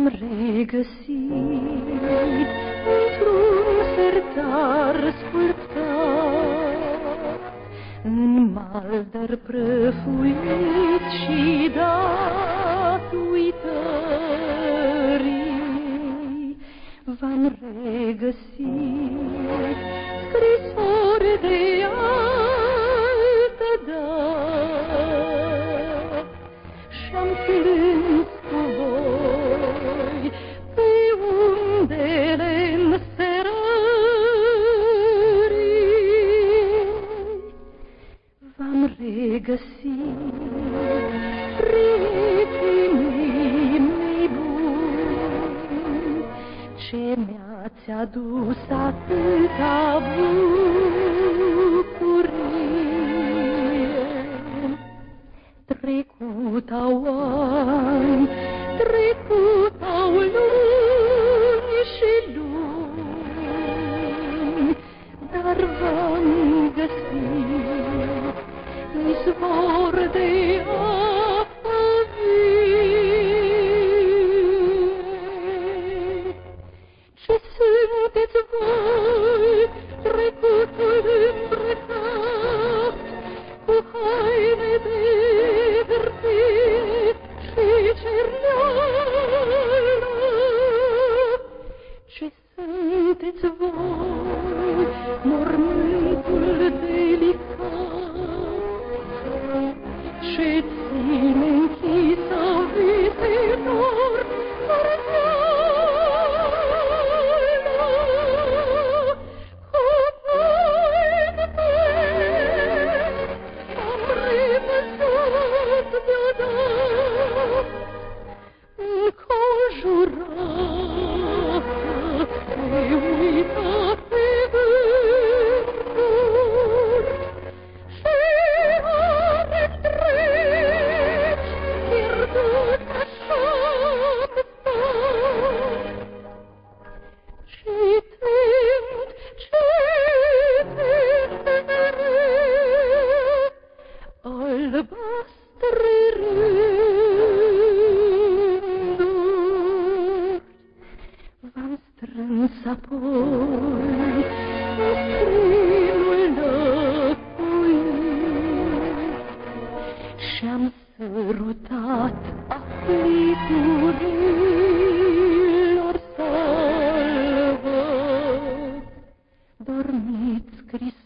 V-am regăsit într-un sertar sculptat, în maldăr prăfuit și dat uitării. V-am regăsit scrisori de altă dat și-am plâns cu voi pe undele înserării. V-am regăsit, prietenii mei buni, ce mi-ați adus atâta bucurie. Trecut au ani, trecut au luni și luni, dar v-am găsit izvor de apă vie. Ce sunteți voi, trecutul îmbrăcat, cu haine de verde și cerneală? Ce sunteți voi, mormântul delicat, ce ține închisă viselor morneală? Cu vointe am revăzut deodată, înconjurată de uitate gânduri și ani întregi pierdut așa-mi stau. Citind, citind mereu albastre rânduri, v-am strâns apoi în strinul lăcuit și-am sărutat afliturilor salvă. Dormiți, Hristos.